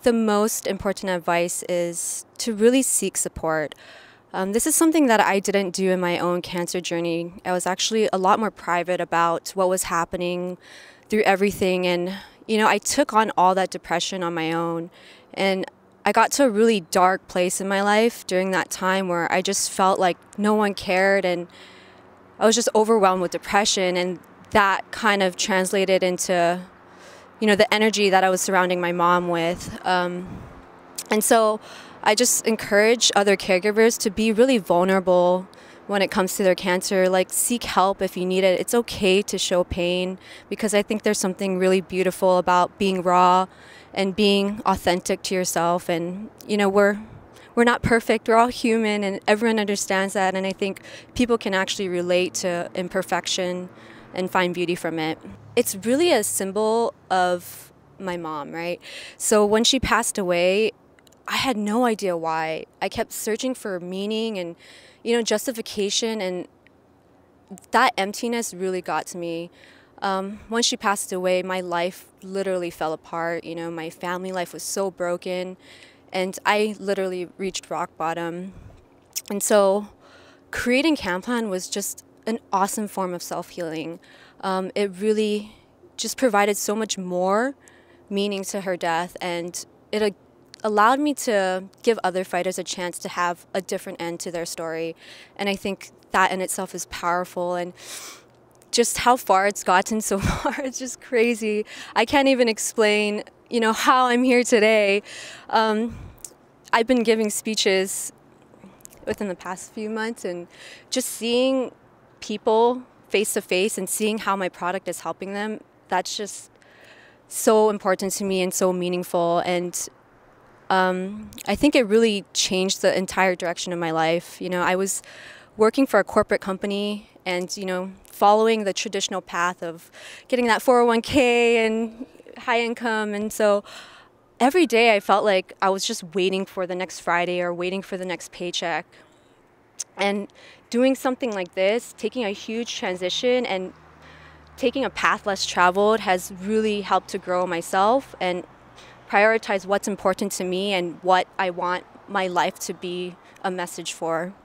the most important advice is to really seek support. This is something that I didn't do in my own cancer journey. I was actually a lot more private about what was happening through everything. And, I took on all that depression on my own. And I got to a really dark place in my life during that time where I just felt like no one cared. And I was just overwhelmed with depression. And that kind of translated into, the energy that I was surrounding my mom with. And so I just encourage other caregivers to be really vulnerable when it comes to their cancer. Like, seek help if you need it. It's okay to show pain, because I think there's something really beautiful about being raw and being authentic to yourself. And, we're not perfect. We're all human, and everyone understands that. And I think people can actually relate to imperfection and find beauty from it. It's really a symbol of my mom, right? So when she passed away, I had no idea why. I kept searching for meaning and, justification, and that emptiness really got to me. When she passed away, my life literally fell apart. My family life was so broken, and I literally reached rock bottom. And so creating CanPlan was just an awesome form of self-healing. It really just provided so much more meaning to her death, and it allowed me to give other fighters a chance to have a different end to their story. And I think that in itself is powerful, and just how far it's gotten so far, it's just crazy. I can't even explain, how I'm here today. I've been giving speeches within the past few months, and just seeing people face to face and seeing how my product is helping them, that's just so important to me and so meaningful. And I think it really changed the entire direction of my life. I was working for a corporate company and, following the traditional path of getting that 401k and high income. And so every day I felt like I was just waiting for the next Friday or waiting for the next paycheck. And doing something like this, taking a huge transition and taking a path less traveled, has really helped to grow myself and prioritize what's important to me and what I want my life to be a message for.